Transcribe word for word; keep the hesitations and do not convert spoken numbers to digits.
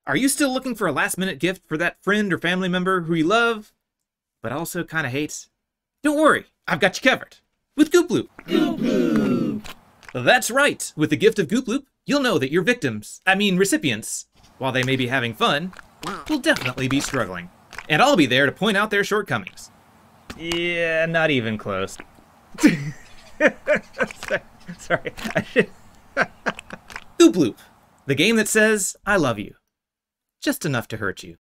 Are you still looking for a last-minute gift for that friend or family member who you love, but also kind of hates? Don't worry, I've got you covered. With Goop Loop. Goop Loop! That's right. With the gift of Goop Loop, you'll know that your victims, I mean recipients, while they may be having fun, will definitely be struggling. And I'll be there to point out their shortcomings. Yeah, not even close. Sorry, I should... Goop Loop, the game that says, I love you. Just enough to hurt you.